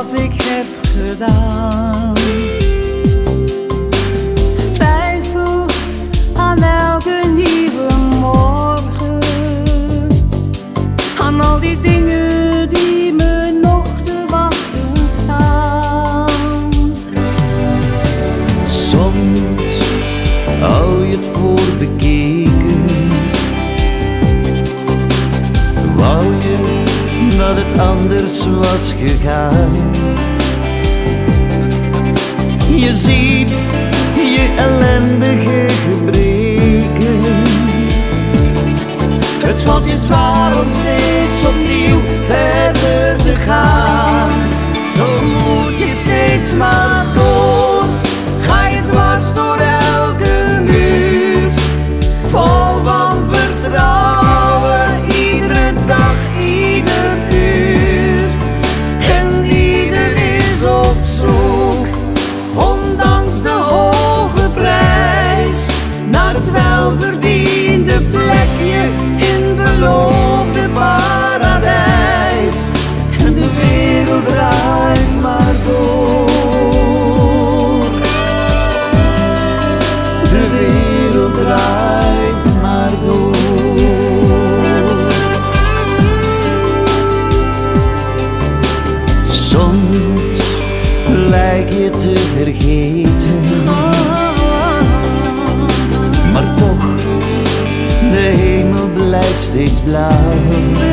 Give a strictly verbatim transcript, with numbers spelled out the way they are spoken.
wat ik heb gedaan. Twijfels aan elke nieuwe morgen, aan al die dingen die me nog te wachten staan. Soms hou je het voor bekeken, wou je dat het anders was gegaan. Je ziet je ellendige gebreken, Het valt je zwaar om steeds opnieuw verder te gaan. Dan moet je steeds maar door, ga je dwars door elke muur. Vol van vertrouwen, iedere dag, ieder uur. En ieder is op zoek, ondanks de hoge prijs, naar het welverdiende plekje in beloofde paradijs. En de wereld draait maar door. De wereld draait maar door. soms lijkt je te vergeten, maar toch, de hemel blijft steeds blauw.